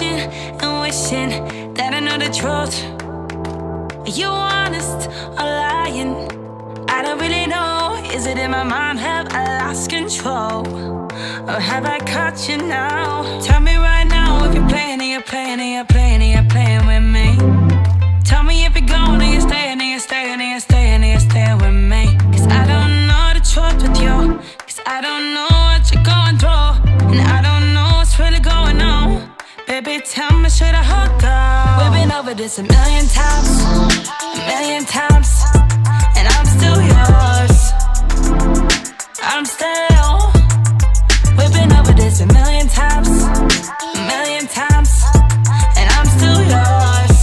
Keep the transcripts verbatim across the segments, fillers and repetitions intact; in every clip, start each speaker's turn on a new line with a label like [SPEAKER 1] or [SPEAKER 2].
[SPEAKER 1] wishing and wishing that I know the truth. Are you honest or lying? I don't really know. Is it in my mind? Have I lost control? Or have I caught you now? Tell me right now if you're playing, and you're playing, and you're playing, and you're playing with me. Tell me if you're going, and you're staying, and you're staying, and you're staying, and you're staying with me. Cause I don't know the truth with you. Cause I don't know what you're going through, and I don't know what's really going on. Baby, tell me, should I hold on? We've been over this a million times, a million times, and I'm still yours. I'm still. We've been over this a million times, a million times, and I'm still yours.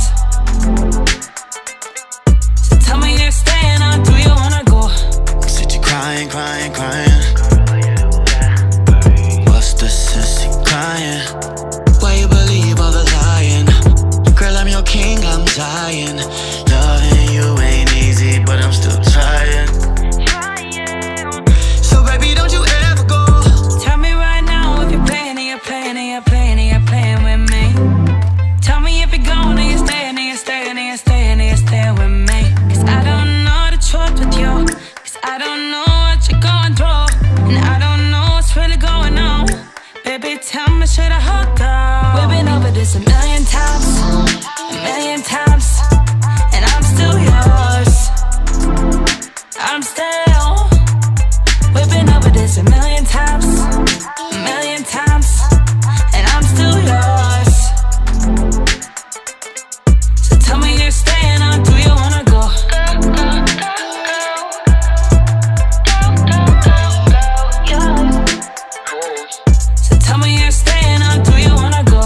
[SPEAKER 1] So tell me you're staying, or do you wanna go?
[SPEAKER 2] Said you crying, crying, crying. What's the sense in crying? Why you believe all the lying? Girl, I'm your king, I'm dying. Loving you ain't easy, but I'm still trying. So baby, don't you ever go.
[SPEAKER 1] Tell me right now if you're playing, and you're playing, and you're playing, and you're playing with me. Tell me if you're going, and you're staying, and you're staying, and you're staying, and you're staying with me. Cause I don't know the truth with you. Cause I don't know what you're going through, and I don't know what's really going on. Baby, tell me, should I hold on? We've been over this a million times, a million times, and I'm still yours. I'm still. We've been over this a million times, a million times, and I'm still yours. So tell me you're staying, or do you wanna go? So tell me you're staying, or do you wanna go?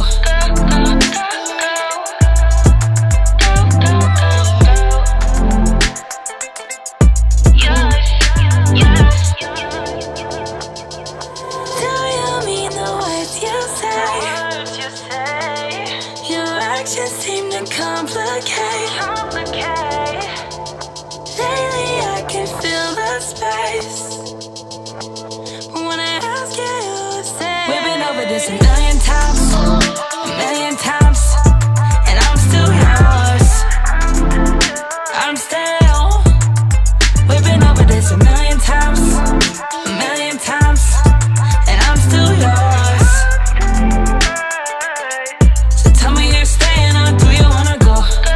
[SPEAKER 1] Do you mean the words you say? Your actions seem to complicate. Lately I can feel the space, but when I ask you, you say we've been over this a million times, a million times, and I'm still yours. I'm still. We've been over this a million times, a million times, and I'm still yours. So tell me you're staying, or do you wanna go?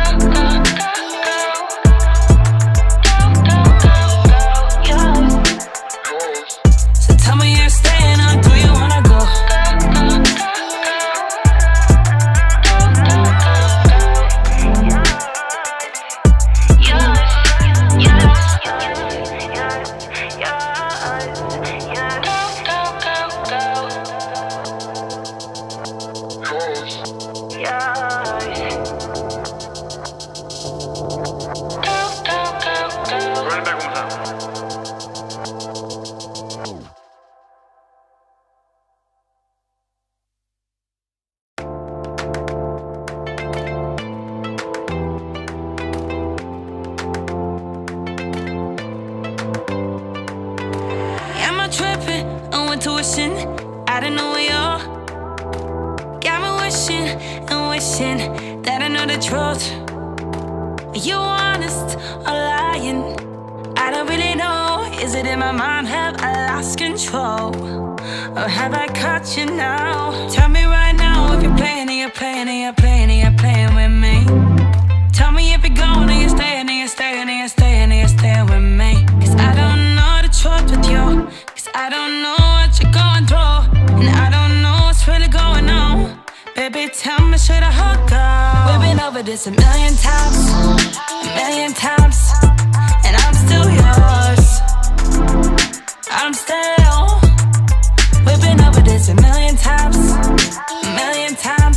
[SPEAKER 1] So tell me you're staying, or do you wanna go? Am I tripping on intuition? I don't know where you're. Got me wishing and wishing that I know the truth. Are you honest or lying? I don't really know. Is it in my mind? Have I lost control? Or have I caught you now? Tell me right now if you're playing, and you're playing, and you're playing, and you're playing with me. Tell me if you're going, and you're staying, and you're staying, and you're staying, and you're staying with me. Cause I don't know the truth with you. Cause I don't know what you're going through, and I don't know what's really going on. Baby, tell me, should I hold on? We've been over this a million times, a million times, and I'm still yours. I'm still. We've been over this a million times, a million times.